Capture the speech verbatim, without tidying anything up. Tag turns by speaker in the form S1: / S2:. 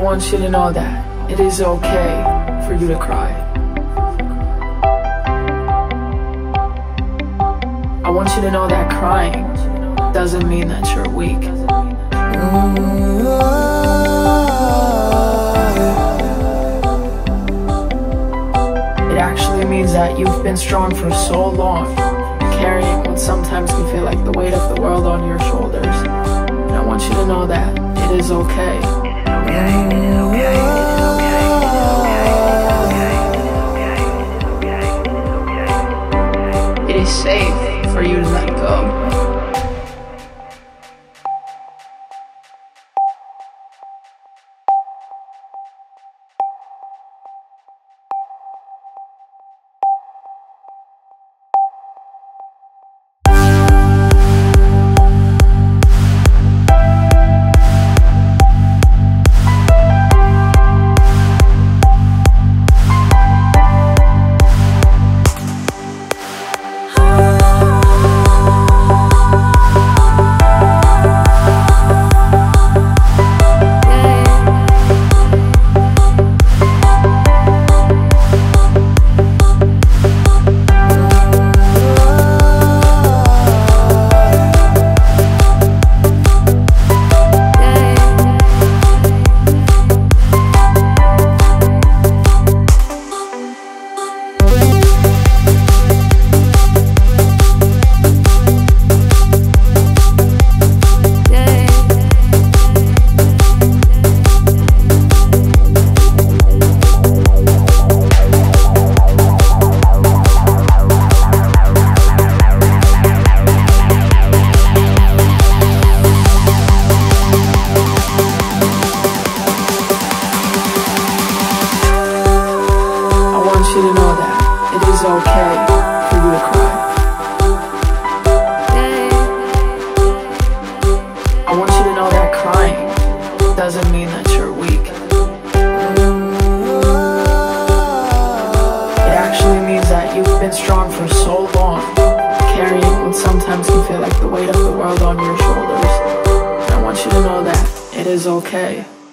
S1: want you to know that it is okay for you to cry. I want you to know that crying doesn't mean that you're weak. It actually means that you've been strong for so long, carrying what sometimes can feel like the weight of the world on your shoulders. And I want you to know that it is okay. It is safe for you to let go. I want you to know that it is okay for you to cry. I want you to know that crying doesn't mean that you're weak. It actually means that you've been strong for so long, carrying what sometimes can feel like the weight of the world on your shoulders. And I want you to know that it is okay.